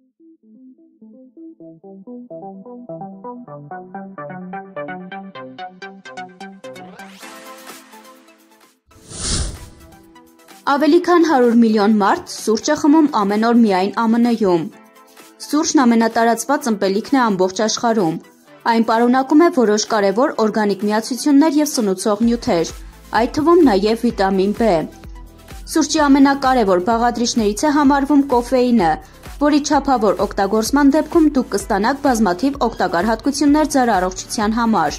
Ավելի քան 100 միլիոն մարդ սուրճ է խմում ամեն օր միայն ԱՄՆ-ում։ Սուրճն ամենատարածված ըմպելիքն է ամբողջ աշխարհում։ Այն պարունակում է որոշ կարևոր օրգանիկ միացություններ և սնուցող նյութեր, այդ թվում նաև վիտամին B։ Սուրճի ամենակարևոր բաղադրիչներից է համարվում կոֆեինը, որի չափավոր օգտագործման դեպքում դուք կստանաք բազմաթիվ օգտակար հատկություններ ձեր առողջության համար։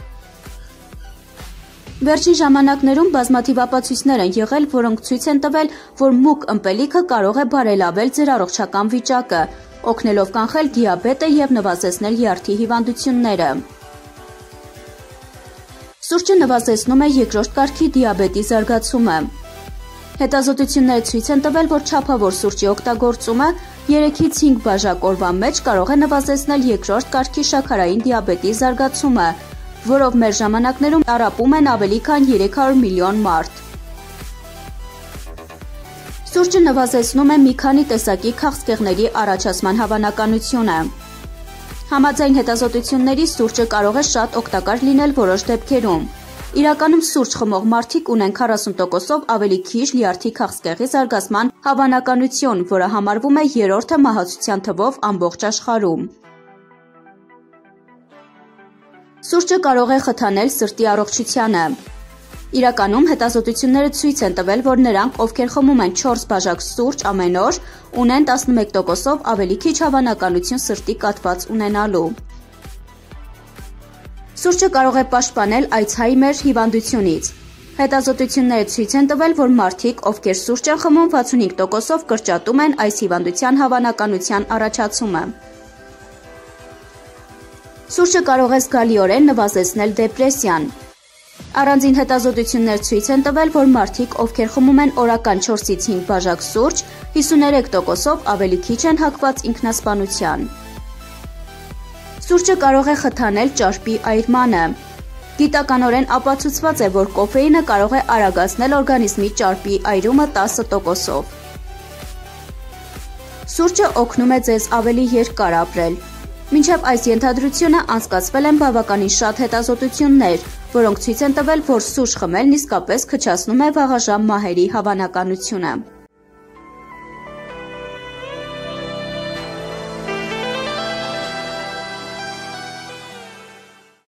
Վերջին ժամանակներում բազմաթիվ ապացույցներ են եղել, որոնք ցույց են տվել, որ մուգ ըմպելիքը կարող է բարելավել ձեր առողջական վիճակը, օգնելով կանխել դիաբետը և նվազեցնել լյարդի հիվանդությունները։ Սուրճը նվազեցնում է երկրորդ կարգի դիաբետի զարգացումը։ Հետազոտությունները ցույց են տվել, որ չափավոր սուրճի օգտագործումը 3-ից 5 բաժակ օրվա մեջ կարող է նվազեցնել երկրորդ կարգի շաքարային դիաբետի զարգացումը, որով մեր ժամանակներում տառապում են ավելի քան 300 միլիոն մարդ։ Սուրճը նվազեցնում է մի քանի տեսակի քաղցկեղների առաջացման հավանականությունը։ Համաձայն հետազոտությունների սուրճը կարող է շատ օգտակար լինել որոշ դեպքերում։ Իրականում սուրճ խմող մարդիկ ունեն 40%-ով ավելի քիչ լյարդի քաղցկեղի զարգացման հավանականություն, որը համարվում է երրորդը մահացության թվով ամբողջ աշխարհում։ Սուրճը կարող է խթանել սրտի առողջությանը։ Իրականում հետազոտությունները ցույց են տվել, որ նրանք, ովքեր խմում են 4 բաժակ սուրճ ամեն օր, ունեն 11%-ով ավելի քիչ հավանականություն սրտի կաթված ունենալու։ Սուրճը կարող է պաշտպանել Ալցհեյմեր հիվանդությունից։ Հետազոտությունները ցույց են տվել, որ մարդիկ, ովքեր սուրճ են խմում, 65%-ով կրճատում են այս հիվանդության հավանականության առաջացումը։ Սուրճը կարող է զգալիորեն նվազեցնել դեպրեսիան։ Առանձին հետազոտություններ ցույց են տվել, որ մարդիկ, ովքեր խմում են օրական 4-ից 5 բաժակ սուրճ, 53%-ով ավելի քիչ են հակված ինքնասպանության։ Սուրճը կարող է խթանել ճարպի այրմանը։ Գիտականորեն ապացուցված է, որ կոֆեինը կարող է արագացնել օրգանիզմի ճարպի այրումը 10%-ով։ Սուրճը օգնում է ձեզ ավելի երկար ապրել։ Մինչև այս ենթադրությունը անցկացվել են բավականին շատ հետազոտություններ, որոնք ցույց են տվել, որ սուրճ խմելն իսկապես քչացնում է վաղաժամ մահերի հավանականությունը։